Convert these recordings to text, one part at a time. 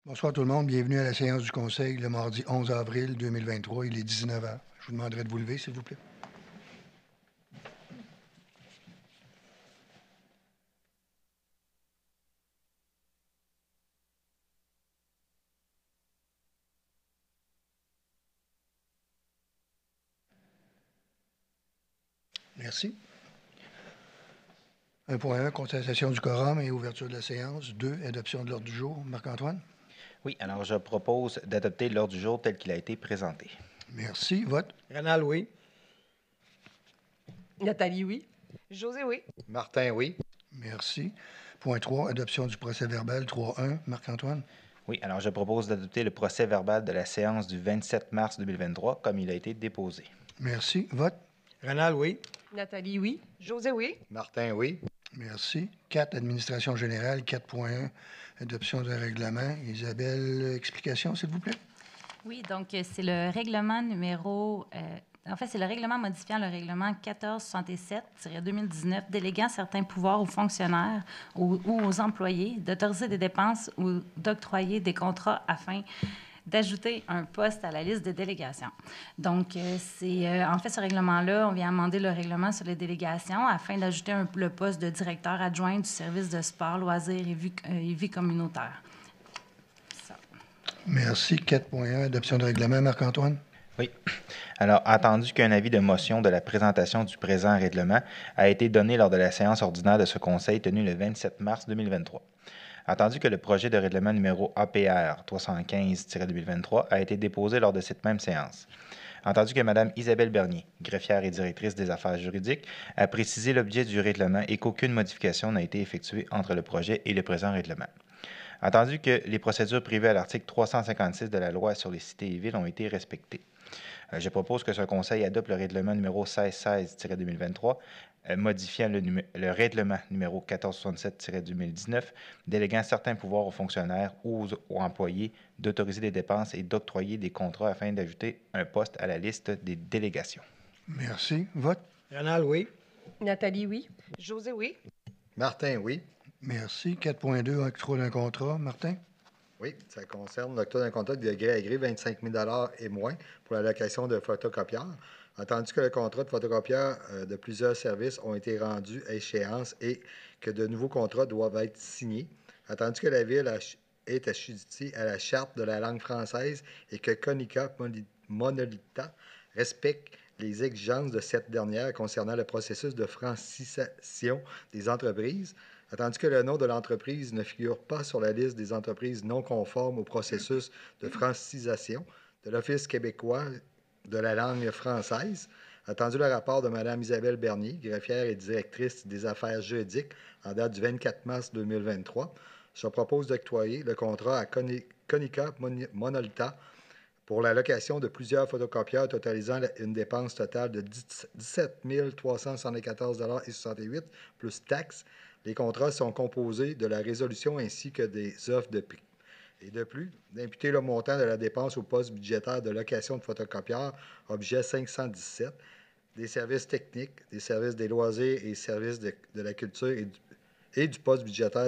Bonsoir tout le monde, bienvenue à la séance du Conseil le mardi 11 avril 2023, il est 19 heures. Je vous demanderai de vous lever, s'il vous plaît. Merci. 1.1, constatation du quorum et ouverture de la séance. 2, adoption de l'ordre du jour. Marc-Antoine? Oui, alors je propose d'adopter l'ordre du jour tel qu'il a été présenté. Merci. Vote? Rénal, oui. Nathalie, oui. José, oui. Martin, oui. Merci. Point 3, adoption du procès-verbal. 3.1, Marc-Antoine? Oui, alors je propose d'adopter le procès-verbal de la séance du 27 mars 2023 comme il a été déposé. Merci. Vote? Rénal, oui. Nathalie, oui. José, oui. Martin, oui. Merci. 4, administration générale. 4.1, adoption d'un règlement. Isabelle, explication, s'il vous plaît? Oui, donc c'est le règlement numéro... en fait, c'est le règlement modifiant le règlement 1467-2019 déléguant certains pouvoirs aux fonctionnaires ou aux employés d'autoriser des dépenses ou d'octroyer des contrats afin d'ajouter un poste à la liste des délégations. Donc, en fait, ce règlement-là, on vient amender le règlement sur les délégations afin d'ajouter le poste de directeur adjoint du service de sport, loisirs et vie communautaire. Merci. 4.1, adoption de règlement. Marc-Antoine? Oui. Alors, attendu qu'un avis de motion de la présentation du présent règlement a été donné lors de la séance ordinaire de ce Conseil tenue le 27 mars 2023. Attendu que le projet de règlement numéro APR 315-2023 a été déposé lors de cette même séance. Entendu que Mme Isabelle Bernier, greffière et directrice des affaires juridiques, a précisé l'objet du règlement et qu'aucune modification n'a été effectuée entre le projet et le présent règlement. Entendu que les procédures prévues à l'article 356 de la Loi sur les cités et villes ont été respectées. Je propose que ce Conseil adopte le règlement numéro 1616-2023, modifiant le règlement numéro 1467-2019, déléguant certains pouvoirs aux fonctionnaires ou aux employés d'autoriser des dépenses et d'octroyer des contrats afin d'ajouter un poste à la liste des délégations. Merci. Vote? Rénal, oui. Nathalie, oui. José, oui. Martin, oui. Merci. 4.2, octroi d'un contrat. Martin? Oui, ça concerne l'octroi d'un contrat de gré à gré, 25 000 et moins pour la location de photocopieurs. Attendu que le contrat de photocopieur de plusieurs services ont été rendus à échéance et que de nouveaux contrats doivent être signés. Attendu que la Ville est assujettie à la Charte de la langue française et que Conica Monolita respecte les exigences de cette dernière concernant le processus de francisation des entreprises. Attendu que le nom de l'entreprise ne figure pas sur la liste des entreprises non conformes au processus de francisation de l'Office québécois de la langue française. Attendu le rapport de Mme Isabelle Bernier, greffière et directrice des affaires juridiques en date du 24 mars 2023, je propose d'octroyer le contrat à Conica Monolita pour la location de plusieurs photocopieurs totalisant une dépense totale de 17 374,68 plus taxes. Les contrats sont composés de la résolution ainsi que des offres de prix. Et de plus, d'imputer le montant de la dépense au poste budgétaire de location de photocopieurs, objet 517, des services techniques, des services des loisirs et services de la culture et du poste budgétaire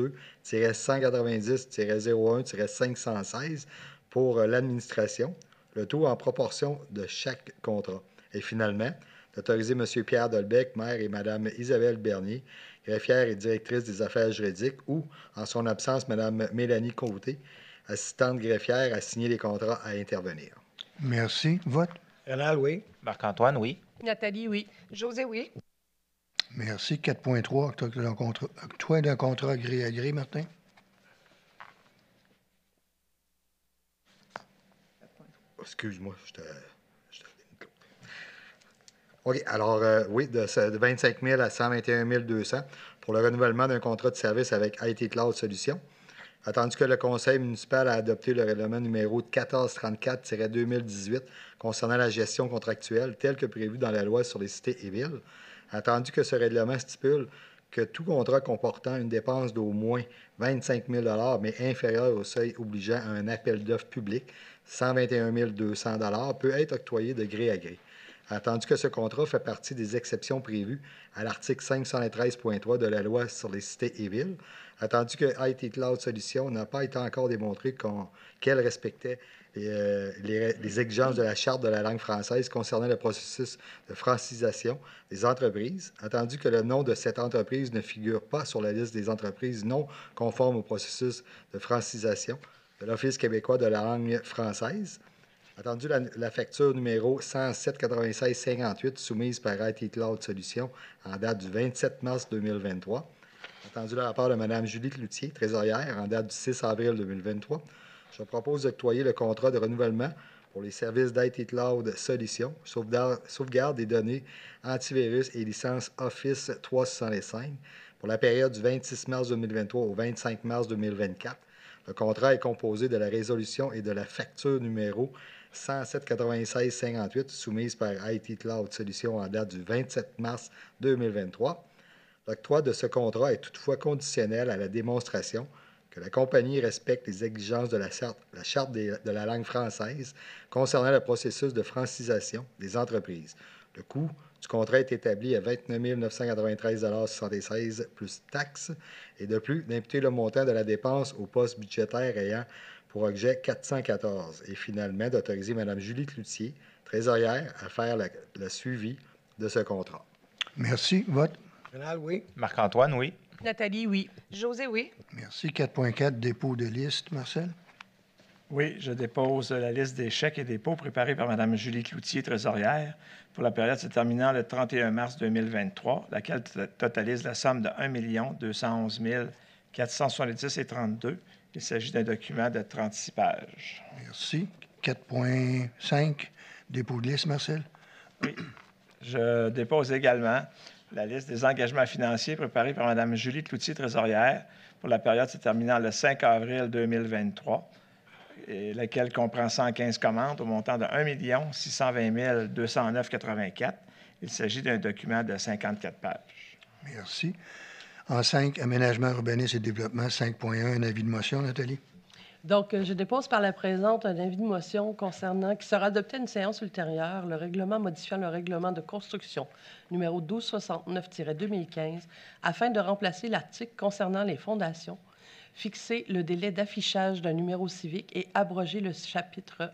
02-190-01-516 pour l'administration, le tout en proportion de chaque contrat. Et finalement, d'autoriser M. Pierre Dolbec, maire, et Mme Isabelle Bernier, greffière et directrice des affaires juridiques, ou, en son absence, Mme Mélanie Côté, assistante greffière, à signer les contrats à intervenir. Merci. Vote? Rénal, oui. Marc-Antoine, oui. Nathalie, oui. José, oui. Merci. 4.3, octroi d'un contrat gré à gré, Martin? Excuse-moi, je te... OK. Alors, oui, de 25 000 à 121 200 pour le renouvellement d'un contrat de service avec IT Cloud Solutions. Attendu que le Conseil municipal a adopté le règlement numéro 1434-2018 concernant la gestion contractuelle tel que prévu dans la loi sur les cités et villes. Attendu que ce règlement stipule que tout contrat comportant une dépense d'au moins 25 000 mais inférieure au seuil obligeant à un appel d'offres public, 121 200 peut être octroyé de gré à gré. Attendu que ce contrat fait partie des exceptions prévues à l'article 513.3 de la loi sur les cités et villes, attendu que IT Cloud Solutions n'a pas été encore démontré qu'elle respectait les exigences de la Charte de la langue française concernant le processus de francisation des entreprises, attendu que le nom de cette entreprise ne figure pas sur la liste des entreprises non conformes au processus de francisation de l'Office québécois de la langue française, attendu la facture numéro 107,96,58 soumise par IT Cloud Solutions en date du 27 mars 2023, attendu le rapport de Mme Julie Cloutier, trésorière, en date du 6 avril 2023, je propose d'octroyer le contrat de renouvellement pour les services d'IT Cloud Solutions, sauvegarde des données antivirus et licence Office 365 pour la période du 26 mars 2023 au 25 mars 2024. Le contrat est composé de la résolution et de la facture numéro 107,96,58 soumise par IT Cloud Solutions en date du 27 mars 2023. L'octroi de ce contrat est toutefois conditionnel à la démonstration que la compagnie respecte les exigences de la Charte de la langue française concernant le processus de francisation des entreprises. Le coût du contrat est établi à 29 993,76 $ plus taxes et de plus d'imputer le montant de la dépense au poste budgétaire ayant pour objet 414 et finalement d'autoriser Mme Julie Cloutier, trésorière, à faire le suivi de ce contrat. Merci. Vote. Rénal, oui. Marc-Antoine, oui. Nathalie, oui. José, oui. Merci. 4.4, dépôt de liste. Marcel? Oui, je dépose la liste des chèques et dépôts préparés par Mme Julie Cloutier, trésorière, pour la période se terminant le 31 mars 2023, laquelle totalise la somme de 1 211 470,32 $. Il s'agit d'un document de 36 pages. Merci. 4.5, dépôt de liste. Marcel? Oui. Je dépose également la liste des engagements financiers préparés par Mme Julie Cloutier, trésorière, pour la période se terminant le 5 avril 2023, et laquelle comprend 115 commandes au montant de 1 620 209,84 $. Il s'agit d'un document de 54 pages. Merci. En 5, aménagement, urbanisme et développement. 5.1, un avis de motion. Nathalie? Donc, je dépose par la présente un avis de motion concernant qui sera adopté à une séance ultérieure, le règlement modifiant le règlement de construction numéro 1269-2015 afin de remplacer l'article concernant les fondations, fixer le délai d'affichage d'un numéro civique et abroger le chapitre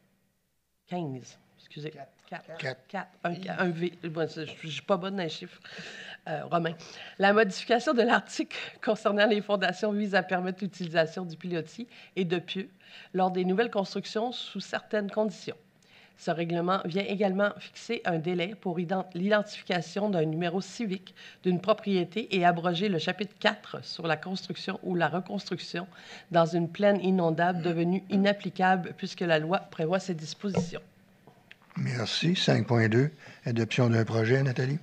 15. Excusez. 4. Un V. Je ne suis pas bonne dans les chiffres. Romain. La modification de l'article concernant les fondations vise à permettre l'utilisation du pilotis et de pieux lors des nouvelles constructions sous certaines conditions. Ce règlement vient également fixer un délai pour l'identification d'un numéro civique d'une propriété et abroger le chapitre 4 sur la construction ou la reconstruction dans une plaine inondable devenue inapplicable puisque la loi prévoit ces dispositions. Merci. 5.2, adoption d'un projet. Nathalie?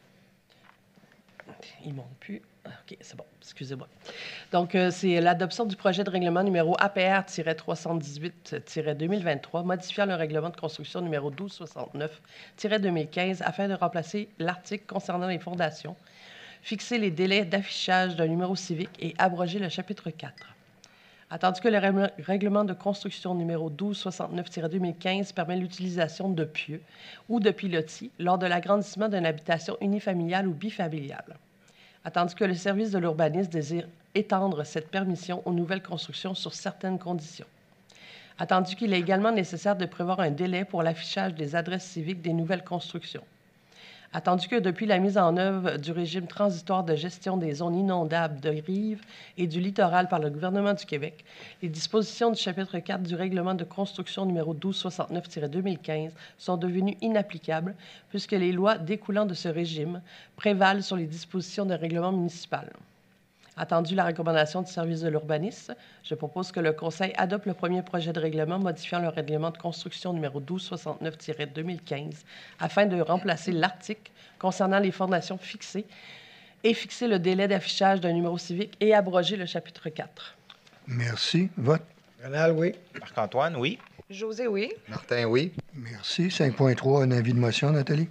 Il ne monte plus. OK, c'est bon. Excusez-moi. Donc, c'est l'adoption du projet de règlement numéro APR-318-2023, modifiant le règlement de construction numéro 1269-2015 afin de remplacer l'article concernant les fondations, fixer les délais d'affichage d'un numéro civique et abroger le chapitre 4. Attendu que le règlement de construction numéro 1269-2015 permet l'utilisation de pieux ou de pilotis lors de l'agrandissement d'une habitation unifamiliale ou bifamiliale. Attendu que le service de l'urbanisme désire étendre cette permission aux nouvelles constructions sur certaines conditions. Attendu qu'il est également nécessaire de prévoir un délai pour l'affichage des adresses civiques des nouvelles constructions. Attendu que depuis la mise en œuvre du régime transitoire de gestion des zones inondables de rive et du littoral par le gouvernement du Québec, les dispositions du chapitre 4 du règlement de construction numéro 1269-2015 sont devenues inapplicables puisque les lois découlant de ce régime prévalent sur les dispositions d'un règlement municipal. Attendu la recommandation du service de l'urbanisme, je propose que le Conseil adopte le premier projet de règlement modifiant le règlement de construction numéro 1269-2015 afin de remplacer l'article concernant les fondations fixées et fixer le délai d'affichage d'un numéro civique et abroger le chapitre 4. Merci. Vote. Rénal, oui. Marc-Antoine, oui. José, oui. Martin, oui. Merci. 5.3, un avis de motion. Nathalie?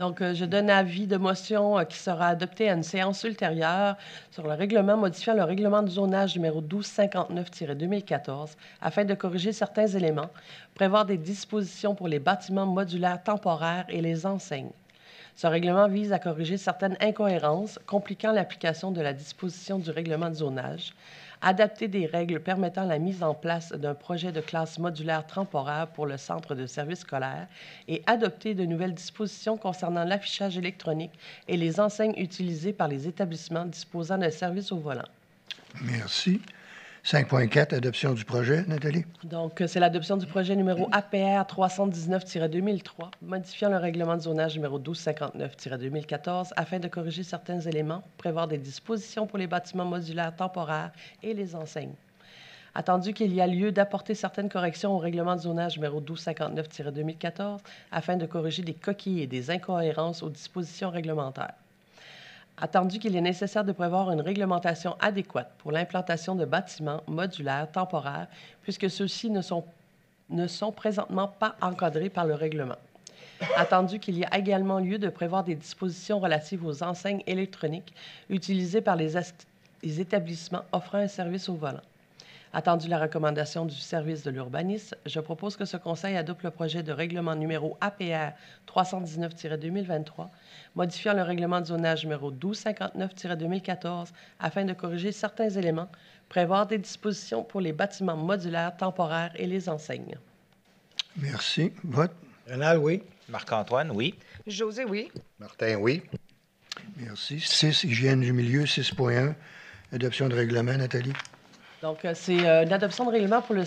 Donc, je donne avis de motion qui sera adopté à une séance ultérieure sur le règlement modifiant le règlement du zonage numéro 1259-2014 afin de corriger certains éléments, prévoir des dispositions pour les bâtiments modulaires temporaires et les enseignes. Ce règlement vise à corriger certaines incohérences compliquant l'application de la disposition du règlement de zonage, adapter des règles permettant la mise en place d'un projet de classe modulaire temporaire pour le centre de services scolaires et adopter de nouvelles dispositions concernant l'affichage électronique et les enseignes utilisées par les établissements disposant d'un service au volant. Merci. 5.4, adoption du projet. Nathalie? Donc, c'est l'adoption du projet numéro APR 319-2003, modifiant le règlement de zonage numéro 1259-2014 afin de corriger certains éléments, prévoir des dispositions pour les bâtiments modulaires temporaires et les enseignes. Attendu qu'il y a lieu d'apporter certaines corrections au règlement de zonage numéro 1259-2014 afin de corriger des coquilles et des incohérences aux dispositions réglementaires. Attendu qu'il est nécessaire de prévoir une réglementation adéquate pour l'implantation de bâtiments modulaires temporaires, puisque ceux-ci ne sont présentement pas encadrés par le règlement. Attendu qu'il y a également lieu de prévoir des dispositions relatives aux enseignes électroniques utilisées par les établissements offrant un service au volant. Attendu la recommandation du service de l'urbanisme, je propose que ce Conseil adopte le projet de règlement numéro APR 319-2023, modifiant le règlement de zonage numéro 1259-2014 afin de corriger certains éléments, prévoir des dispositions pour les bâtiments modulaires temporaires et les enseignes. Merci. Vote. Rénal, oui. Marc-Antoine, oui. José, oui. Martin, oui. Merci. 6, hygiène du milieu. 6.1, adoption de règlement. Nathalie? Donc, c'est une adoption de règlement pour le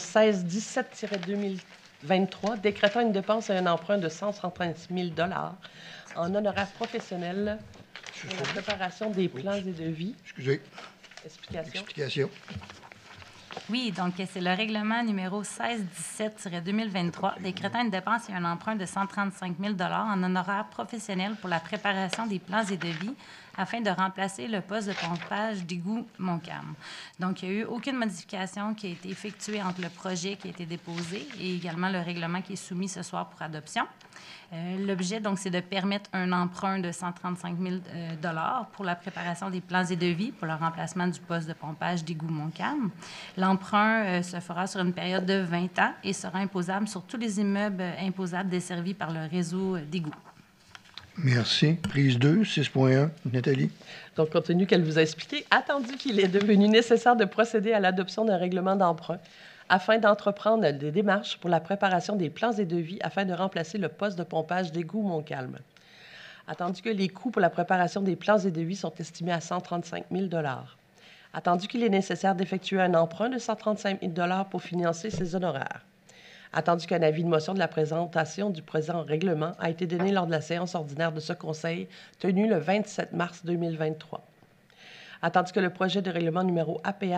16-17-2023, décrétant une dépense et un emprunt de 135 000 en honoraires professionnels pour la préparation des plans et devis. Excusez. Explication. Explication. Oui, donc c'est le règlement numéro 1617-2023 décrétant une dépense et un emprunt de 135 000 en honoraires professionnels pour la préparation des plans et devis afin de remplacer le poste de pompage d'égout Montcalm. Donc, il n'y a eu aucune modification qui a été effectuée entre le projet qui a été déposé et également le règlement qui est soumis ce soir pour adoption. L'objet, donc, c'est de permettre un emprunt de 135 000 pour la préparation des plans et devis pour le remplacement du poste de pompage d'égout Montcalm. L'emprunt se fera sur une période de 20 ans et sera imposable sur tous les immeubles imposables desservis par le réseau d'égouts. Merci. Prise 2, 6.1. Nathalie? Donc, compte tenu qu'elle vous a expliqué, attendu qu'il est devenu nécessaire de procéder à l'adoption d'un règlement d'emprunt afin d'entreprendre des démarches pour la préparation des plans et devis afin de remplacer le poste de pompage d'égout Montcalm. Attendu que les coûts pour la préparation des plans et devis sont estimés à 135 000 attendu qu'il est nécessaire d'effectuer un emprunt de 135 000 pour financer ces honoraires. Attendu qu'un avis de motion de la présentation du présent règlement a été donné lors de la séance ordinaire de ce Conseil tenue le 27 mars 2023. Attendu que le projet de règlement numéro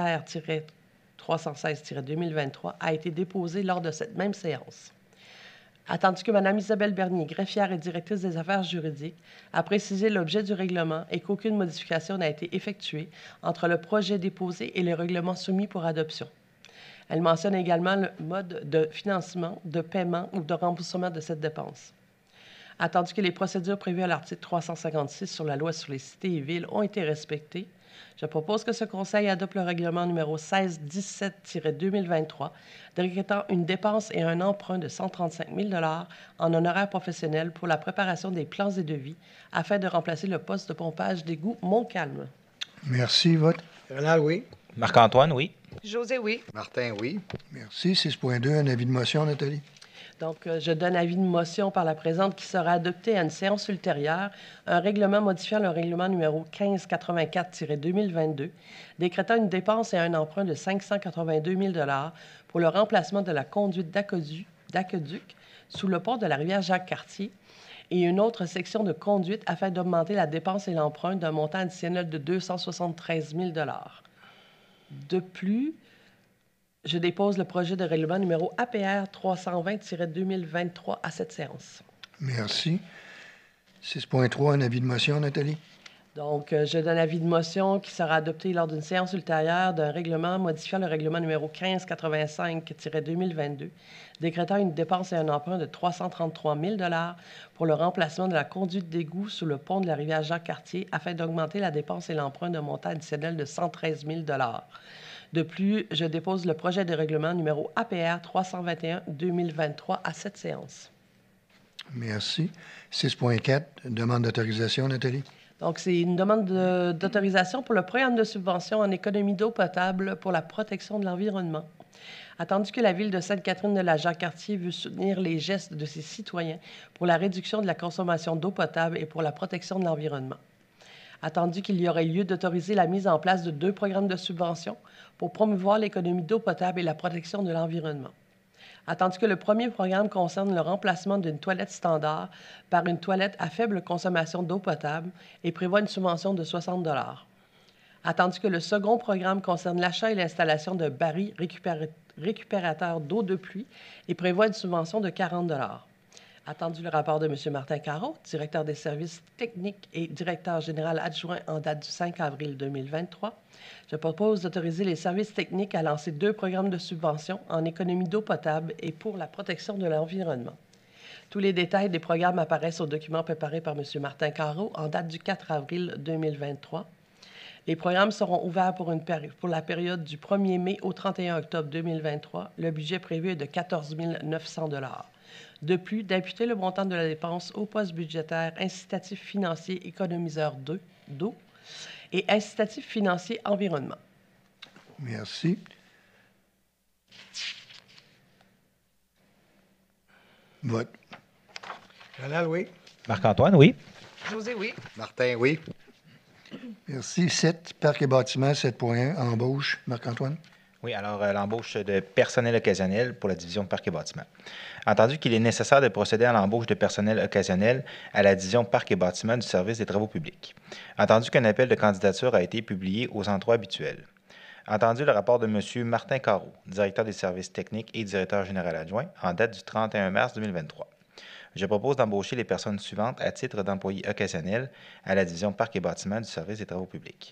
APR-316-2023 a été déposé lors de cette même séance. Attendu que Mme Isabelle Bernier, greffière et directrice des affaires juridiques, a précisé l'objet du règlement et qu'aucune modification n'a été effectuée entre le projet déposé et le règlement soumis pour adoption. Elle mentionne également le mode de financement, de paiement ou de remboursement de cette dépense. Attendu que les procédures prévues à l'article 356 sur la loi sur les cités et villes ont été respectées, je propose que ce Conseil adopte le règlement numéro 1617-2023, décrétant une dépense et un emprunt de 135 000 en honoraires professionnels pour la préparation des plans et devis afin de remplacer le poste de pompage d'égout Montcalm. Merci. Vote. Rénal, oui. Marc-Antoine, oui. José, oui. Martin, oui. Merci. 6.2, un avis de motion. Nathalie? Donc, je donne avis de motion par la présente qui sera adopté à une séance ultérieure, un règlement modifiant le règlement numéro 1584-2022, décrétant une dépense et un emprunt de 582 000 pour le remplacement de la conduite d'aqueduc sous le pont de la rivière Jacques-Cartier et une autre section de conduite afin d'augmenter la dépense et l'emprunt d'un montant additionnel de 273 000 De plus, je dépose le projet de règlement numéro APR 320-2023 à cette séance. Merci. 6.3, un avis de motion. Nathalie? Donc, je donne avis de motion qui sera adopté lors d'une séance ultérieure d'un règlement modifiant le règlement numéro 1585-2022, décrétant une dépense et un emprunt de 333 000 pour le remplacement de la conduite d'égout sous le pont de la rivière Jacques-Cartier afin d'augmenter la dépense et l'emprunt d'un montant additionnel de 113 000 De plus, je dépose le projet de règlement numéro APR 321-2023 à cette séance. Merci. 6.4, demande d'autorisation, Nathalie. Donc, c'est une demande d'autorisation pour le programme de subvention en économie d'eau potable pour la protection de l'environnement. Attendu que la Ville de Sainte-Catherine-de-la-Jacques-Cartier veut soutenir les gestes de ses citoyens pour la réduction de la consommation d'eau potable et pour la protection de l'environnement. Attendu qu'il y aurait lieu d'autoriser la mise en place de 2 programmes de subvention pour promouvoir l'économie d'eau potable et la protection de l'environnement. Attendu que le premier programme concerne le remplacement d'une toilette standard par une toilette à faible consommation d'eau potable et prévoit une subvention de 60 $. Attendu que le second programme concerne l'achat et l'installation de barils récupérateurs d'eau de pluie et prévoit une subvention de 40 $. Attendu le rapport de M. Martin Carreau, directeur des services techniques et directeur général adjoint en date du 5 avril 2023, je propose d'autoriser les services techniques à lancer 2 programmes de subvention en économie d'eau potable et pour la protection de l'environnement. Tous les détails des programmes apparaissent au document préparé par M. Martin Carreau en date du 4 avril 2023. Les programmes seront ouverts pour la période du 1er mai au 31 octobre 2023. Le budget prévu est de 14 900 $. De plus, d'imputer le montant de la dépense au poste budgétaire incitatif financier économiseur d'eau et incitatif financier environnement. Merci. Vote. Rénal, oui. Marc-Antoine, oui. José, oui. Martin, oui. Merci. 7, Parc et bâtiments, 7.1, embauche. Marc-Antoine. Oui, alors l'embauche de personnel occasionnel pour la division Parc et bâtiments. Entendu qu'il est nécessaire de procéder à l'embauche de personnel occasionnel à la division Parc et bâtiments du service des travaux publics. Entendu qu'un appel de candidature a été publié aux endroits habituels. Entendu le rapport de M. Martin Carreau, directeur des services techniques et directeur général adjoint, en date du 31 mars 2023. Je propose d'embaucher les personnes suivantes à titre d'employés occasionnels à la division Parc et bâtiments du service des travaux publics.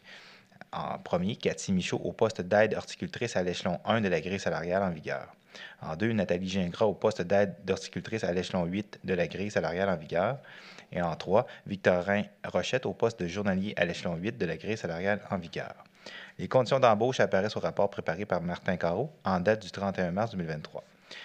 En premier, Cathy Michaud au poste d'aide horticultrice à l'échelon 1 de la grille salariale en vigueur. En 2, Nathalie Gingras au poste d'aide d'horticultrice à l'échelon 8 de la grille salariale en vigueur. Et en 3, Victorin Rochette au poste de journalier à l'échelon 8 de la grille salariale en vigueur. Les conditions d'embauche apparaissent au rapport préparé par Martin Carreau en date du 31 mars 2023.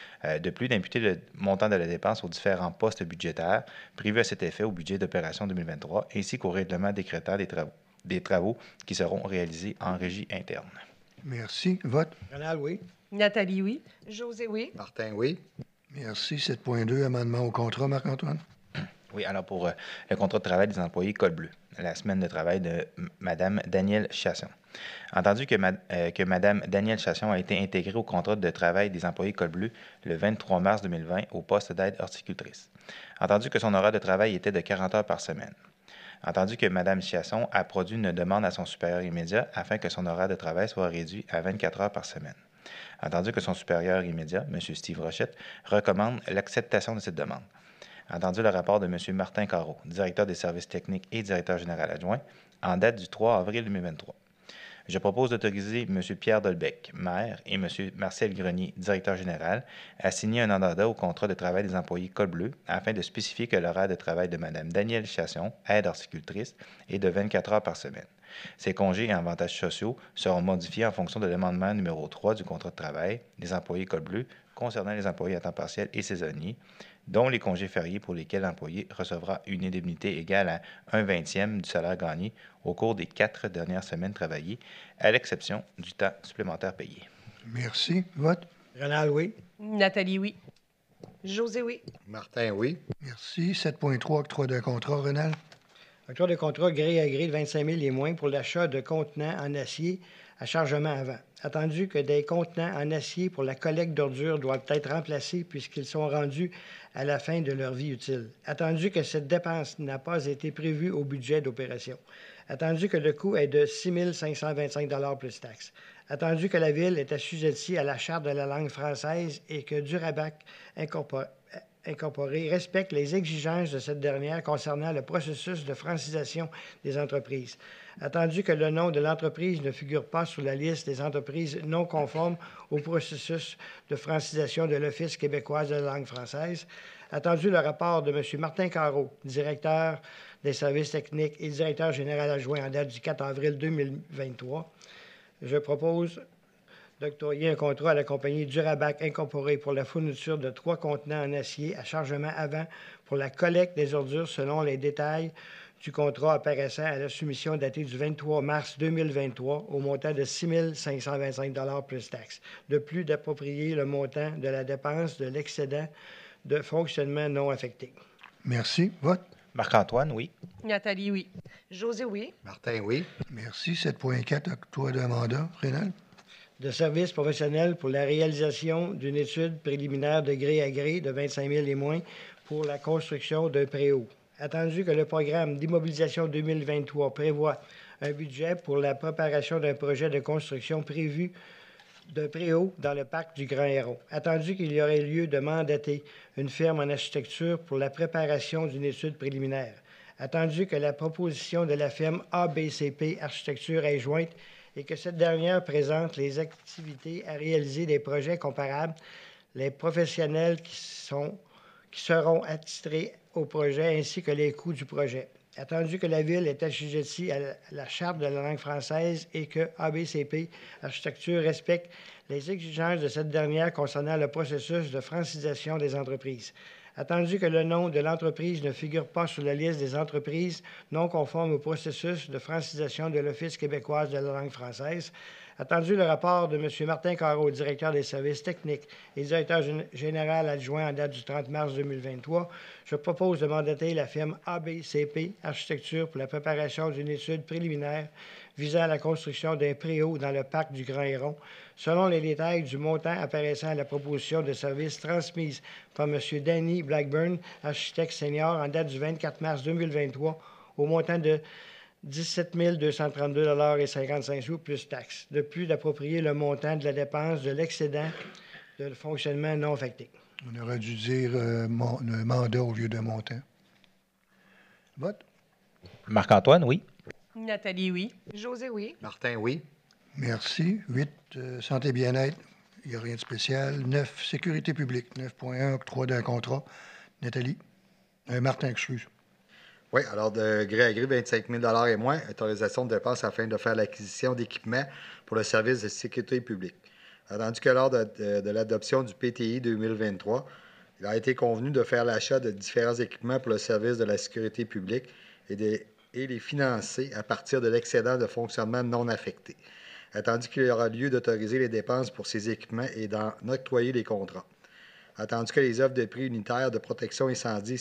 De plus, d'imputer le montant de la dépense aux différents postes budgétaires prévus à cet effet au budget d'opération 2023 ainsi qu'au règlement décrétant des travaux qui seront réalisés en régie interne. Merci. Vote. Rénal, oui. Nathalie, oui. José, oui. Martin, oui. Merci. 7.2, amendement au contrat. Marc-Antoine. Oui, alors pour le contrat de travail des employés Col Bleu, la semaine de travail de Mme Danielle Chasson. Entendu que Mme Danielle Chasson a été intégrée au contrat de travail des employés Col Bleu le 23 mars 2020 au poste d'aide horticultrice. Entendu que son horaire de travail était de 40 heures par semaine. Entendu que Mme Chasson a produit une demande à son supérieur immédiat afin que son horaire de travail soit réduit à 24 heures par semaine. Entendu que son supérieur immédiat, M. Steve Rochette, recommande l'acceptation de cette demande. Entendu le rapport de M. Martin Carreau, directeur des services techniques et directeur général adjoint, en date du 3 avril 2023. Je propose d'autoriser M. Pierre Dolbec, maire, et M. Marcel Grenier, directeur général, à signer un addenda au contrat de travail des employés Col Bleu afin de spécifier que l'horaire de travail de Mme Danielle Chasson, aide horticultrice, est de 24 heures par semaine. Ces congés et avantages sociaux seront modifiés en fonction de l'amendement numéro 3 du contrat de travail des employés Col Bleu concernant les employés à temps partiel et saisonniers, dont les congés fériés pour lesquels l'employé recevra une indemnité égale à 1/20 du salaire gagné au cours des 4 dernières semaines travaillées, à l'exception du temps supplémentaire payé. Merci. Vote. Rénal, oui. Nathalie, oui. José, oui. Martin, oui. Merci. 7.3, octroi d'un contrat. Rénal. Octroi de contrat gré à gré de 25 000 et moins pour l'achat de contenants en acier à chargement avant. Attendu que des contenants en acier pour la collecte d'ordures doivent être remplacés puisqu'ils sont rendus à la fin de leur vie utile. Attendu que cette dépense n'a pas été prévue au budget d'opération. Attendu que le coût est de 6 525 $ plus taxes. Attendu que la Ville est assujettie à la Charte de la langue française et que Durabac Incorporée respecte les exigences de cette dernière concernant le processus de francisation des entreprises. Attendu que le nom de l'entreprise ne figure pas sur la liste des entreprises non conformes au processus de francisation de l'Office québécois de la langue française, attendu le rapport de M. Martin Carreau, directeur des services techniques et directeur général adjoint en date du 4 avril 2023, je propose d'octroyer un contrat à la compagnie Durabac Incorporée pour la fourniture de 3 contenants en acier à chargement avant pour la collecte des ordures selon les détails du contrat apparaissant à la soumission datée du 23 mars 2023 au montant de 6 525 $ plus taxes. De plus, d'approprier le montant de la dépense de l'excédent de fonctionnement non affecté. Merci. Vote. Marc-Antoine, oui. Nathalie, oui. José, oui. Martin, oui. Merci. 7.4, octroi de mandat. Rénal. De services professionnels pour la réalisation d'une étude préliminaire de gré à gré de 25 000 et moins pour la construction d'un préau. Attendu que le programme d'immobilisation 2023 prévoit un budget pour la préparation d'un projet de construction prévu d'un préau dans le parc du Grand Héron. Attendu qu'il y aurait lieu de mandater une firme en architecture pour la préparation d'une étude préliminaire. Attendu que la proposition de la firme ABCP Architecture est jointe et que cette dernière présente les activités à réaliser des projets comparables, les professionnels qui seront attitrés au projet ainsi que les coûts du projet. Attendu que la Ville est assujettie à la Charte de la langue française et que ABCP Architecture respecte les exigences de cette dernière concernant le processus de francisation des entreprises. Attendu que le nom de l'entreprise ne figure pas sur la liste des entreprises non conformes au processus de francisation de l'Office québécois de la langue française, attendu le rapport de M. Martin Carreau, directeur des services techniques et directeur général adjoint en date du 30 mars 2023, je propose de mandater la firme ABCP Architecture pour la préparation d'une étude préliminaire visant à la construction d'un préau dans le parc du Grand Héron, selon les détails du montant apparaissant à la proposition de service transmise par M. Danny Blackburn, architecte senior, en date du 24 mars 2023, au montant de 17 232,55 $ plus taxes. De plus, d'approprier le montant de la dépense de l'excédent de fonctionnement non affecté. On aurait dû dire le mandat au lieu de montant. Vote. Marc-Antoine, oui. Nathalie, oui. José, oui. Martin, oui. Merci. 8, santé et bien-être. Il n'y a rien de spécial. 9, sécurité publique. 9.1, octroi d'un contrat. Nathalie. Martin, excuse. Oui, alors de gré à gré, 25 000 et moins, autorisation de dépenses afin de faire l'acquisition d'équipements pour le service de sécurité publique. Attendu que lors de l'adoption du PTI 2023, il a été convenu de faire l'achat de différents équipements pour le service de la sécurité publique et les financer à partir de l'excédent de fonctionnement non affecté. Attendu qu'il y aura lieu d'autoriser les dépenses pour ces équipements et d'en octroyer les contrats. Attendu que les offres de prix unitaires de protection incendie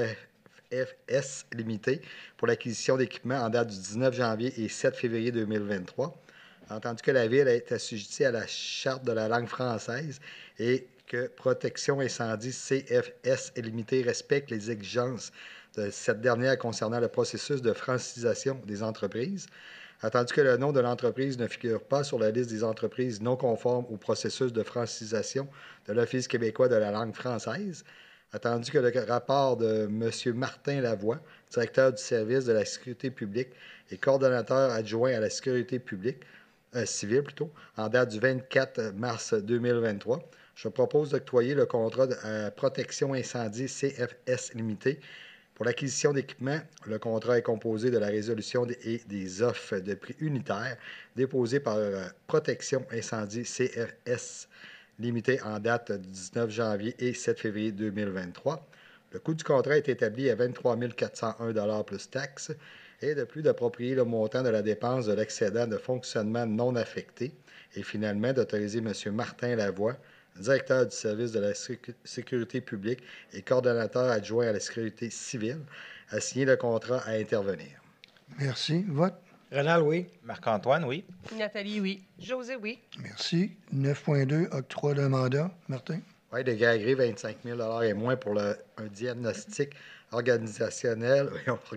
CFS limitées pour l'acquisition d'équipements en date du 19 janvier et 7 février 2023. Entendu que la Ville est assujettie à la Charte de la langue française et que Protection incendie CFS limitée respecte les exigences de cette dernière concernant le processus de francisation des entreprises. Attendu que le nom de l'entreprise ne figure pas sur la liste des entreprises non conformes au processus de francisation de l'Office québécois de la langue française. Attendu que le rapport de M. Martin Lavoie, directeur du service de la sécurité publique et coordonnateur adjoint à la sécurité publique, civile plutôt, en date du 24 mars 2023, je propose d'octroyer le contrat de protection incendie CFS limité. Pour l'acquisition d'équipements, le contrat est composé de la résolution et des offres de prix unitaires déposées par Protection incendie CFS limité en date du 19 janvier et 7 février 2023. Le coût du contrat est établi à 23 401 $ plus taxes et de plus d'approprier le montant de la dépense de l'excédent de fonctionnement non affecté et finalement d'autoriser M. Martin Lavoie, directeur du service de la sécurité publique et coordonnateur adjoint à la sécurité civile, à signer le contrat à intervenir. Merci. Vote. Rénal, oui. Marc-Antoine, oui. Nathalie, oui. José, oui. Merci. 9.2, octroi d'un mandat. Martin. Oui, de gré à gré, 25 000 et moins pour un diagnostic organisationnel,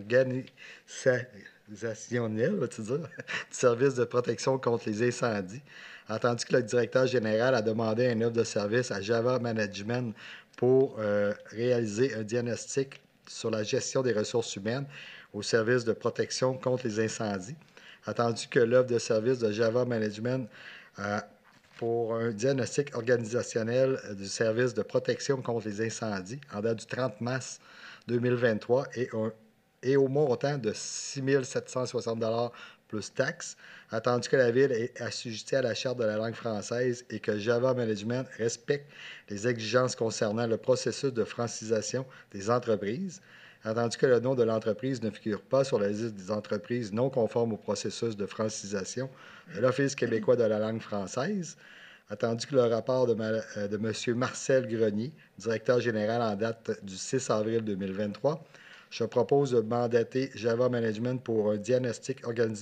vas-tu dire, du service de protection contre les incendies. Entendu que le directeur général a demandé une offre de service à Java Management pour réaliser un diagnostic sur la gestion des ressources humaines au service de protection contre les incendies. Attendu que l'offre de service de Java Management pour un diagnostic organisationnel du service de protection contre les incendies en date du 30 mars 2023 et au montant de 6 760 $ plus taxes, attendu que la Ville est assujettie à la Charte de la langue française et que Java Management respecte les exigences concernant le processus de francisation des entreprises, attendu que le nom de l'entreprise ne figure pas sur la liste des entreprises non conformes au processus de francisation de l'Office québécois de la langue française, attendu que le rapport de M. Marcel Grenier, directeur général en date du 6 avril 2023, je propose de mandater Java Management pour un diagnostic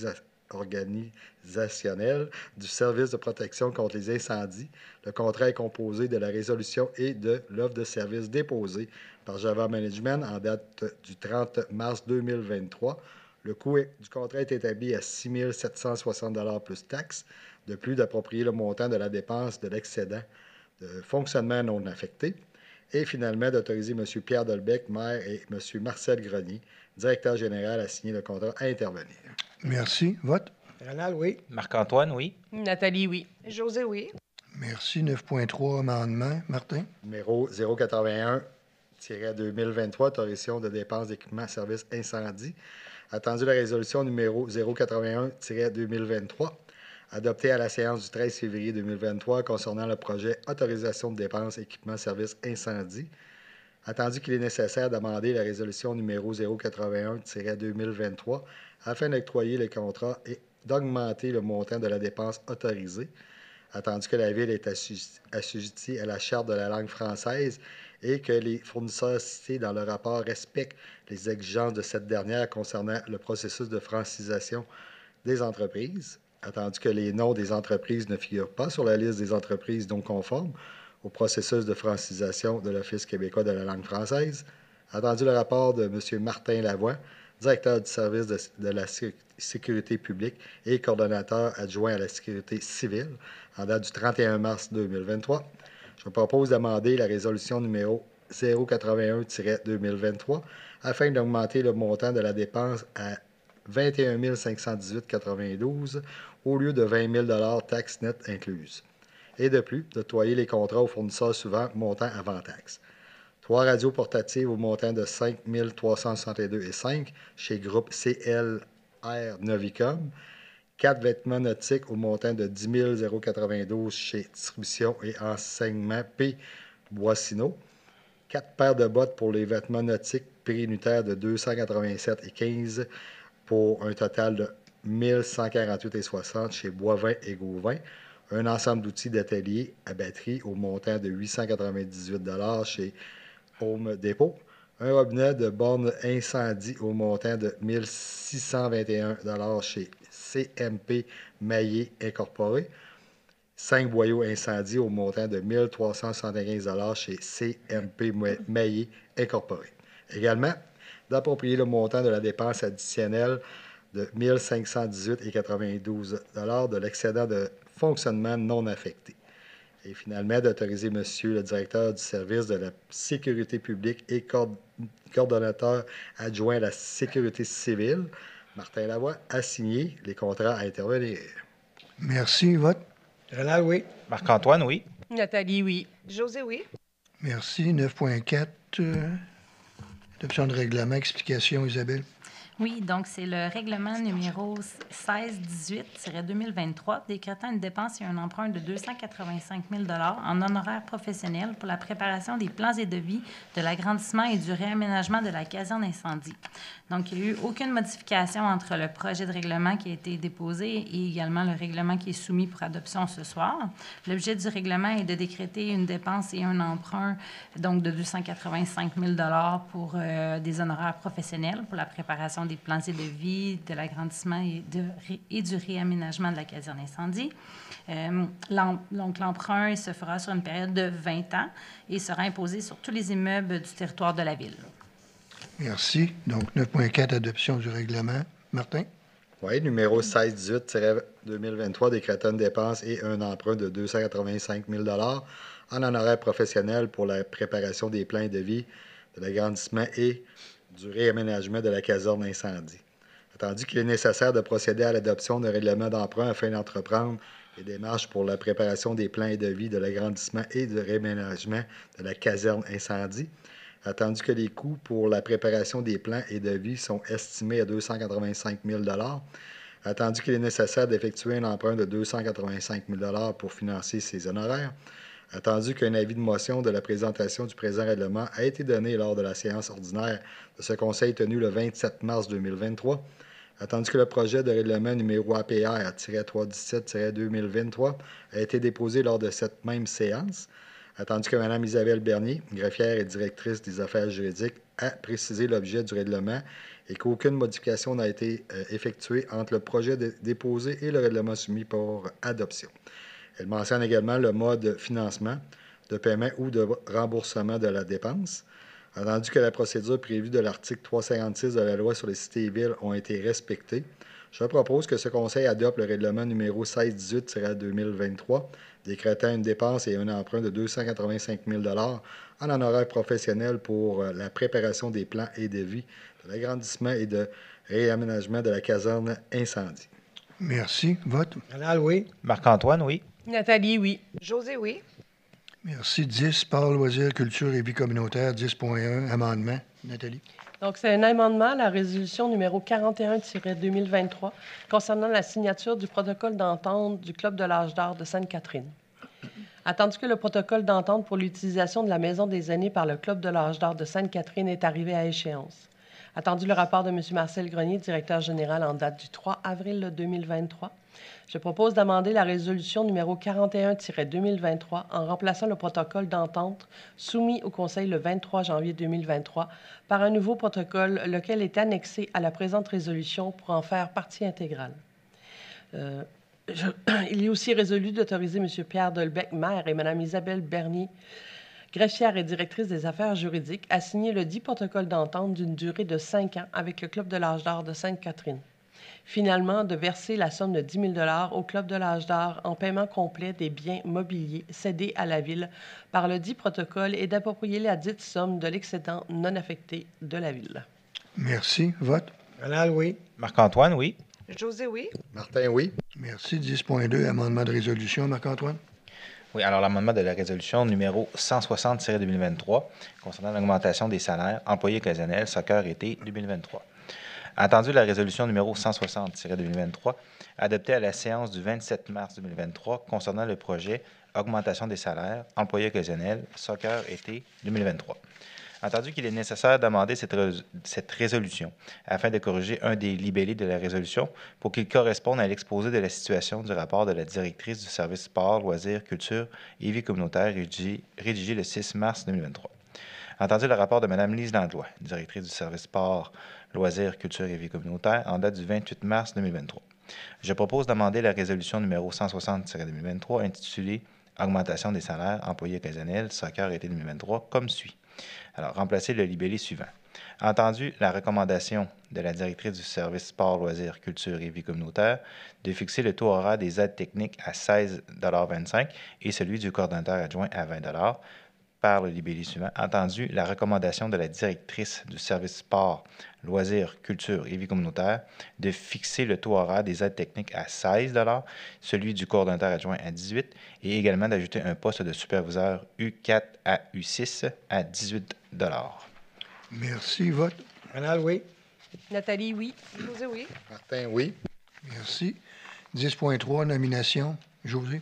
organisationnel du service de protection contre les incendies. Le contrat est composé de la résolution et de l'offre de service déposée par Java Management en date du 30 mars 2023. Le coût du contrat est établi à 6 760 $ plus taxes. De plus, d'approprier le montant de la dépense de l'excédent de fonctionnement non affecté. Et finalement, d'autoriser M. Pierre Delbecq, maire, et M. Marcel Grenier, directeur général, à signer le contrat à intervenir. Merci. Vote. Ronald, oui. Marc-Antoine, oui. Nathalie, oui. José, oui. Merci. 9.3, amendement. Martin? Numéro 081-2023, autorisation de dépenses d'équipement service incendie. Attendu la résolution numéro 081-2023, adoptée à la séance du 13 février 2023 concernant le projet autorisation de dépenses équipement service incendie. Attendu qu'il est nécessaire d'amender la résolution numéro 081-2023 afin d'octroyer les contrats et d'augmenter le montant de la dépense autorisée. Attendu que la Ville est assujettie à la Charte de la langue française et que les fournisseurs cités dans le rapport respectent les exigences de cette dernière concernant le processus de francisation des entreprises. Attendu que les noms des entreprises ne figurent pas sur la liste des entreprises non conformes au processus de francisation de l'Office québécois de la langue française. Attendu le rapport de M. Martin Lavoie, directeur du service de la sécurité publique et coordonnateur adjoint à la sécurité civile, en date du 31 mars 2023. Je propose d'amender la résolution numéro 081-2023 afin d'augmenter le montant de la dépense à 21 518,92 au lieu de 20 000 $ taxes nettes incluses. Et de plus, d'octroyer les contrats aux fournisseurs suivants montant avant taxes. 3 radios portatives au montant de 5 362,5 chez groupe CLR Novicom. 4 vêtements nautiques au montant de 10 092 chez Distribution et Enseignement P. Boissino. 4 paires de bottes pour les vêtements nautiques prix unitaire de 287,15 pour un total de 1148,60 chez Boivin et Gauvin. Un ensemble d'outils d'atelier à batterie au montant de 898 $ chez Home Depot. Un robinet de borne incendie au montant de 1621 $ chez CMP Maillé Incorporé. 5 boyaux incendie au montant de 1375 $ chez CMP Maillé Incorporé. Également, d'approprier le montant de la dépense additionnelle de 1518,92 $ de l'excédent de fonctionnement non affecté. Et finalement, d'autoriser M. le directeur du service de la sécurité publique et coordonnateur adjoint à la sécurité civile, Martin Lavoie, à signer les contrats à intervenir. Merci. Vote. Ronald, oui. Marc-Antoine, oui. Nathalie, oui. José, oui. Merci. 9.4, adoption de règlement. Explication, Isabelle. Oui, donc c'est le règlement numéro 1618-2023 décrétant une dépense et un emprunt de 285 000 $ en honoraires professionnels pour la préparation des plans et devis de l'agrandissement et du réaménagement de la caserne incendie. Donc, il n'y a eu aucune modification entre le projet de règlement qui a été déposé et également le règlement qui est soumis pour adoption ce soir. L'objet du règlement est de décréter une dépense et un emprunt donc de 285 000 $ pour des honoraires professionnels pour la préparation des plans et devis, de l'agrandissement et du réaménagement de la caserne incendie. Donc, l'emprunt se fera sur une période de 20 ans et sera imposé sur tous les immeubles du territoire de la Ville. Merci. Donc, 9.4, adoption du règlement. Martin? Oui, numéro 1618-2023, décrétant une dépense et un emprunt de 285 000 en honoraires professionnels pour la préparation des plans de vie, de l'agrandissement et du réaménagement de la caserne incendie. Attendu qu'il est nécessaire de procéder à l'adoption d'un règlement d'emprunt afin d'entreprendre les démarches pour la préparation des plans et de vie, de l'agrandissement et du réaménagement de la caserne incendie. Attendu que les coûts pour la préparation des plans et de vie sont estimés à 285 000 attendu qu'il est nécessaire d'effectuer un emprunt de 285 000 pour financer ces honoraires, attendu qu'un avis de motion de la présentation du présent règlement a été donné lors de la séance ordinaire de ce Conseil tenue le 27 mars 2023, attendu que le projet de règlement numéro APR-317-2023 a été déposé lors de cette même séance, attendu que Mme Isabelle Bernier, greffière et directrice des affaires juridiques, a précisé l'objet du règlement et qu'aucune modification n'a été effectuée entre le projet déposé et le règlement soumis pour adoption. Elle mentionne également le mode de financement, de paiement ou de remboursement de la dépense. Attendu que la procédure prévue de l'article 356 de la Loi sur les cités et villes ont été respectées, je propose que ce Conseil adopte le règlement numéro 1618-2023, décrétant une dépense et un emprunt de 285 000 en honoraires professionnels pour la préparation des plans et de vie, de l'agrandissement et de réaménagement de la caserne incendie. Merci. Vote. Donald, oui. Marc-Antoine, oui. Nathalie, oui. José, oui. Merci. 10, sport, loisirs, culture et vie communautaire. 10.1, amendement. Nathalie. Donc, c'est un amendement à la résolution numéro 41-2023 concernant la signature du protocole d'entente du Club de l'Âge d'Or de Sainte-Catherine. Attendu que le protocole d'entente pour l'utilisation de la Maison des aînés par le Club de l'Âge d'Or de Sainte-Catherine est arrivé à échéance. Attendu le rapport de M. Marcel Grenier, directeur général en date du 3 avril 2023, je propose d'amender la résolution numéro 41-2023 en remplaçant le protocole d'entente soumis au Conseil le 23 janvier 2023 par un nouveau protocole, lequel est annexé à la présente résolution pour en faire partie intégrale. Il est aussi résolu d'autoriser M. Pierre Delbecq, maire, et Mme Isabelle Bernier, greffière et directrice des affaires juridiques, à signer le dit protocole d'entente d'une durée de 5 ans avec le Club de l'Âge d'Or de Sainte-Catherine. Finalement, de verser la somme de 10 000 $ au Club de l'Âge d'Or en paiement complet des biens mobiliers cédés à la Ville par le dit protocole et d'approprier la dite somme de l'excédent non affecté de la Ville. Merci. Vote. Donald, oui. Marc-Antoine, oui. José, oui. Martin, oui. Merci. 10.2, amendement de résolution. Marc-Antoine. Oui, alors l'amendement de la résolution numéro 160-2023 concernant l'augmentation des salaires employés occasionnels soccer-été 2023. Entendu la résolution numéro 160-2023, adoptée à la séance du 27 mars 2023 concernant le projet Augmentation des salaires employés occasionnels soccer-été 2023. Entendu qu'il est nécessaire d'amender cette résolution afin de corriger un des libellés de la résolution pour qu'il corresponde à l'exposé de la situation du rapport de la directrice du service sport, loisirs, culture et vie communautaire rédigé le 6 mars 2023. Entendu le rapport de Mme Lise Landlois, directrice du service sport, loisirs, culture et vie communautaire, en date du 28 mars 2023. Je propose d'amender la résolution numéro 160-2023 intitulée « Augmentation des salaires employés occasionnels soccer-été 2023 » comme suit. Alors, remplacer le libellé suivant. Entendu la recommandation de la directrice du service sport, loisirs, culture et vie communautaire de fixer le taux horaire des aides techniques à 16,25 $ et celui du coordonnateur adjoint à 20 $ par le libellé suivant. Entendu la recommandation de la directrice du service sport, loisirs, culture et vie communautaire de fixer le taux horaire des aides techniques à 16 $, celui du coordonnateur adjoint à 18 $ et également d'ajouter un poste de superviseur U4 à U6 à 18 $. Merci. Vote. Donald, oui. Nathalie, oui. José, oui. Martin, oui. Merci. 10.3, nomination. José.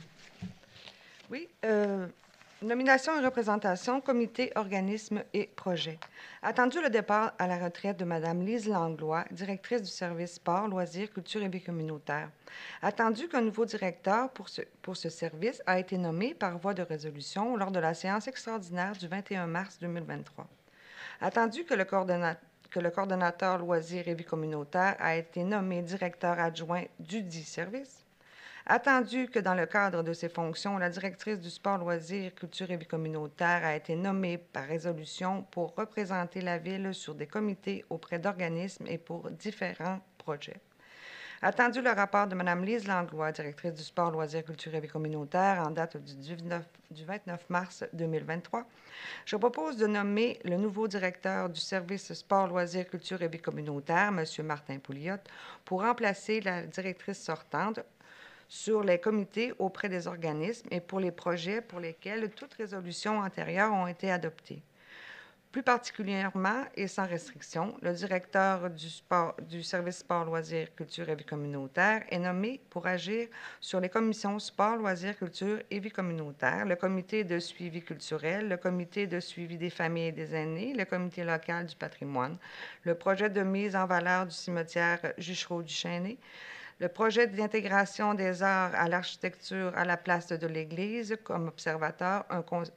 Oui. Nomination et représentation, comité, organisme et projet. Attendu le départ à la retraite de Mme Lise Langlois, directrice du service sport, loisirs, culture et vie communautaire. Attendu qu'un nouveau directeur pour ce service a été nommé par voie de résolution lors de la séance extraordinaire du 21 mars 2023. Attendu que le coordonnateur loisirs et vie communautaire a été nommé directeur adjoint du dit service. Attendu que dans le cadre de ses fonctions, la directrice du sport, loisirs, culture et vie communautaire a été nommée par résolution pour représenter la Ville sur des comités auprès d'organismes et pour différents projets. Attendu le rapport de Mme Lise Langlois, directrice du sport, loisirs, culture et vie communautaire, en date du 29 mars 2023, je propose de nommer le nouveau directeur du service sport, loisirs, culture et vie communautaire, M. Martin Pouliot, pour remplacer la directrice sortante sur les comités auprès des organismes et pour les projets pour lesquels toutes résolutions antérieures ont été adoptées. Plus particulièrement et sans restriction, le directeur du service sport, loisirs, culture et vie communautaire est nommé pour agir sur les commissions sport, loisirs, culture et vie communautaire, le comité de suivi culturel, le comité de suivi des familles et des aînés, le comité local du patrimoine, le projet de mise en valeur du cimetière Juchereau-du-Chêne, le projet d'intégration des arts à l'architecture à la place de l'Église comme observateur,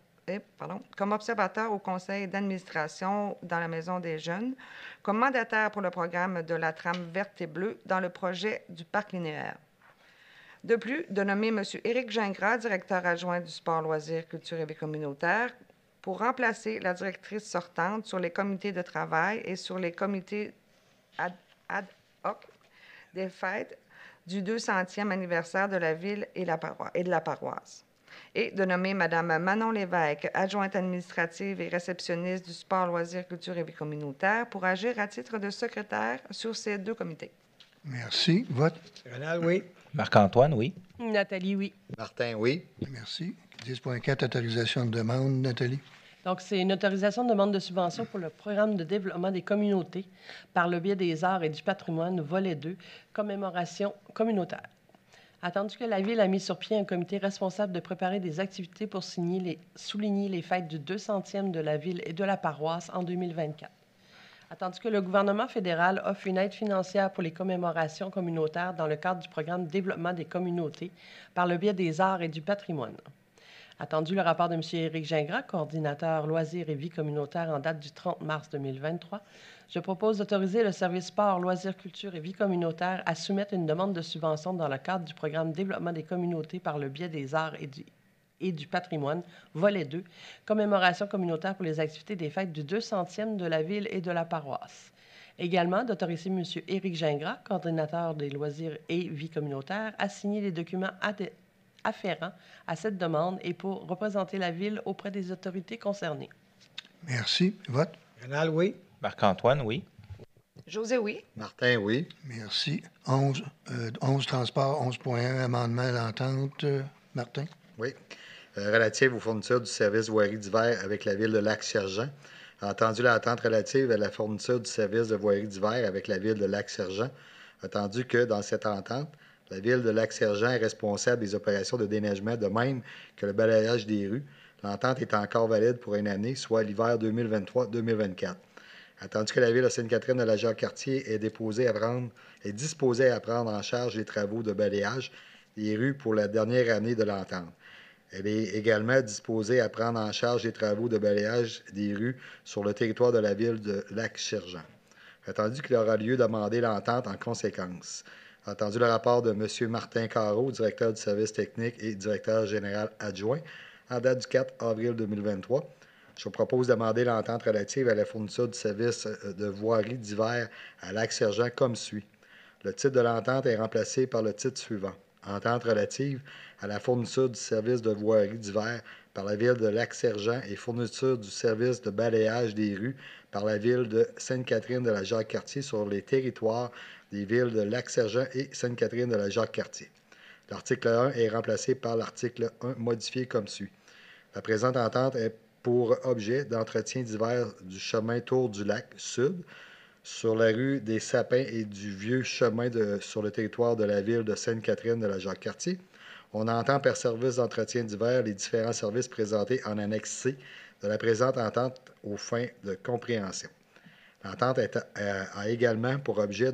comme observateur au conseil d'administration dans la Maison des Jeunes, comme mandataire pour le programme de la trame verte et bleue dans le projet du parc linéaire. De plus, de nommer M. Éric Gingras, directeur adjoint du sport, loisirs, culture et vie communautaire, pour remplacer la directrice sortante sur les comités de travail et sur les comités ad hoc des fêtes du 200e anniversaire de la ville et de la paroisse. Et de nommer Mme Manon Lévesque, adjointe administrative et réceptionniste du sport, loisirs, culture et vie communautaire, pour agir à titre de secrétaire sur ces deux comités. Merci. Vote. Rénal, oui. Marc-Antoine, oui. Nathalie, oui. Martin, oui. Merci. 10.4, autorisation de demande. Nathalie. Donc, c'est une autorisation de demande de subvention pour le programme de développement des communautés par le biais des arts et du patrimoine, volet 2, commémoration communautaire. Attendu que la Ville a mis sur pied un comité responsable de préparer des activités pour souligner les fêtes du 200e de la Ville et de la paroisse en 2024. Attendu que le gouvernement fédéral offre une aide financière pour les commémorations communautaires dans le cadre du programme Développement des communautés par le biais des arts et du patrimoine. Attendu le rapport de M. Éric Gingras, coordinateur loisirs et vie communautaire en date du 30 mars 2023, je propose d'autoriser le service sport, loisirs, culture et vie communautaire à soumettre une demande de subvention dans le cadre du programme Développement des communautés par le biais des arts et du patrimoine, volet 2, commémoration communautaire pour les activités des fêtes du 200e de la Ville et de la paroisse. Également, d'autoriser M. Éric Gingras, coordinateur des loisirs et vie communautaire, à signer les documents afférents à cette demande et pour représenter la Ville auprès des autorités concernées. Merci. Vote. Rénal, oui. Marc-Antoine, oui. José, oui. Martin, oui. Merci. 11 transports, 11.1, amendement d'entente. Martin. Oui. Relative aux fournitures du service voirie d'hiver avec la Ville de Lac-Sergent. Entendu l'entente relative à la fourniture du service de voirie d'hiver avec la Ville de Lac-Sergent. Attendu que, dans cette entente, la Ville de Lac-Sergent est responsable des opérations de déneigement, de même que le balayage des rues. L'entente est encore valide pour une année, soit l'hiver 2023-2024. Attendu que la Ville de Sainte-Catherine de la Jacques-Cartier est disposée à prendre en charge les travaux de balayage des rues pour la dernière année de l'entente. Elle est également disposée à prendre en charge les travaux de balayage des rues sur le territoire de la Ville de Lac-Sergent. Attendu qu'il aura lieu d'amender l'entente en conséquence. Attendu le rapport de M. Martin Carreau, directeur du service technique et directeur général adjoint, en date du 4 avril 2023. Je vous propose d'amender l'entente relative à la fourniture du service de voirie d'hiver à Lac-Sergent comme suit. Le titre de l'entente est remplacé par le titre suivant. Entente relative à la fourniture du service de voirie d'hiver par la Ville de Lac-Sergent et fourniture du service de balayage des rues par la Ville de Sainte-Catherine de la Jacques-Cartier sur les territoires des villes de Lac-Sergent et Sainte-Catherine de la Jacques-Cartier. L'article 1 est remplacé par l'article 1 modifié comme suit. La présente entente est pour objet d'entretien d'hiver du chemin Tour du Lac Sud sur la rue des Sapins et du vieux chemin sur le territoire de la ville de Sainte-Catherine de la Jacques-Cartier. On entend par service d'entretien d'hiver les différents services présentés en annexe C de la présente entente aux fins de compréhension. L'entente a également pour objet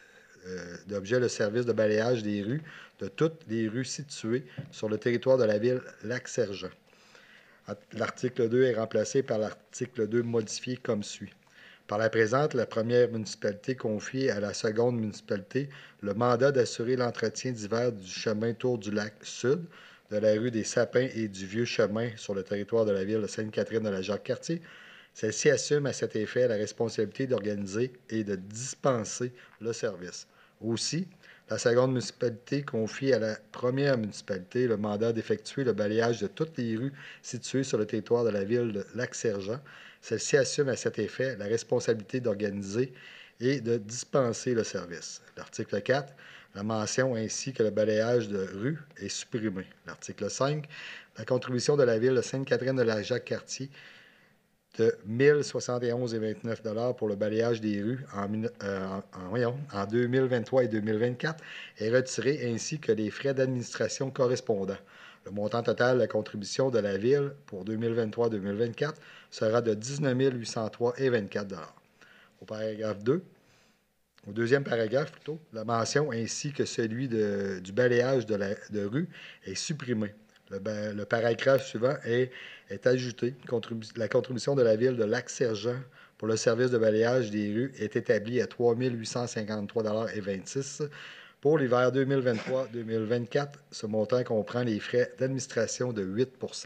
le service de balayage des rues de toutes les rues situées sur le territoire de la ville Lac-Sergent. L'article 2 est remplacé par l'article 2 modifié comme suit. Par la présente, la première municipalité confie à la seconde municipalité le mandat d'assurer l'entretien d'hiver du chemin Tour du Lac Sud, de la rue des Sapins et du vieux chemin sur le territoire de la ville de Sainte-Catherine de la Jacques-Cartier. Celle-ci assume à cet effet la responsabilité d'organiser et de dispenser le service. Aussi, La seconde municipalité confie à la première municipalité le mandat d'effectuer le balayage de toutes les rues situées sur le territoire de la ville de Lac-Sergent. Celle-ci assume à cet effet la responsabilité d'organiser et de dispenser le service. L'article 4, la mention ainsi que le balayage de rue est supprimée. L'article 5, la contribution de la ville de Sainte-Catherine-de-la-Jacques-Cartier de 1 071,29 $ pour le balayage des rues en 2023 et 2024 est retiré, ainsi que les frais d'administration correspondants. Le montant total de la contribution de la Ville pour 2023-2024 sera de 19 803,24 $. Au paragraphe 2, au deuxième paragraphe plutôt, la mention ainsi que celui du balayage de rue est supprimé. Le paragraphe suivant est ajouté. La contribution de la Ville de Lac-Sergent pour le service de balayage des rues est établie à 3 853,26 $ pour l'hiver 2023-2024. Ce montant comprend les frais d'administration de 8 %.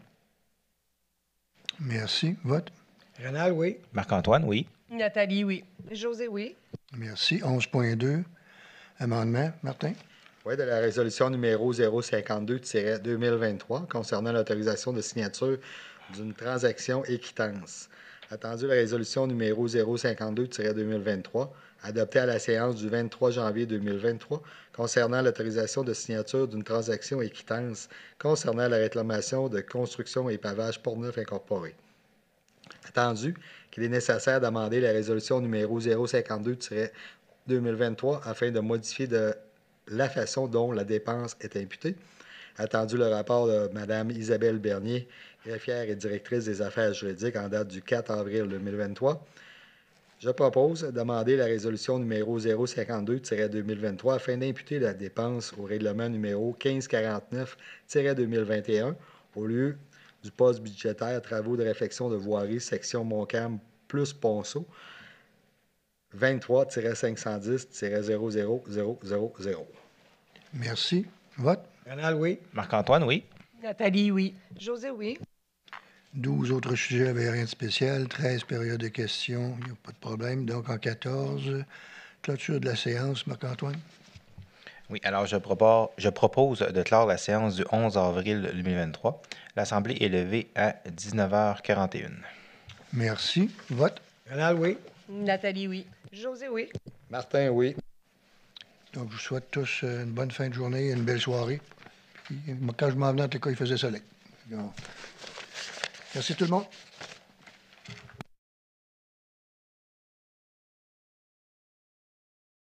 Merci. Vote. Rénal, oui. Marc-Antoine, oui. Nathalie, oui. José, oui. Merci. 11.2. Amendement. Martin. Oui, de la résolution numéro 052-2023 concernant l'autorisation de signature d'une transaction équitance. Attendu la résolution numéro 052-2023, adoptée à la séance du 23 janvier 2023, concernant l'autorisation de signature d'une transaction équitance concernant la réclamation de construction et pavage Portneuf Incorporé. Attendu qu'il est nécessaire d'amender la résolution numéro 052-2023 afin de modifier la façon dont la dépense est imputée. Attendu le rapport de Mme Isabelle Bernier, greffière et directrice des affaires juridiques en date du 4 avril 2023. Je propose d'amender la résolution numéro 052-2023 afin d'imputer la dépense au règlement numéro 1549-2021 au lieu du poste budgétaire travaux de réfection de voirie section Montcalm plus Ponceau 23-510-00000. Merci. Vote. Rénal, oui. Marc-Antoine, oui. Nathalie, oui. José, oui. 12 autres sujets avec rien de spécial. 13 périodes de questions. Il n'y a pas de problème. Donc, en 14, clôture de la séance. Marc-Antoine. Oui, alors je propose de clore la séance du 11 avril 2023. L'Assemblée est levée à 19h41. Merci. Vote. Rénal, oui. Nathalie, oui. José, oui. Martin, oui. Donc, je vous souhaite tous une bonne fin de journée et une belle soirée. Puis, quand je m'en venais, en tout cas, il faisait soleil. Merci tout le monde.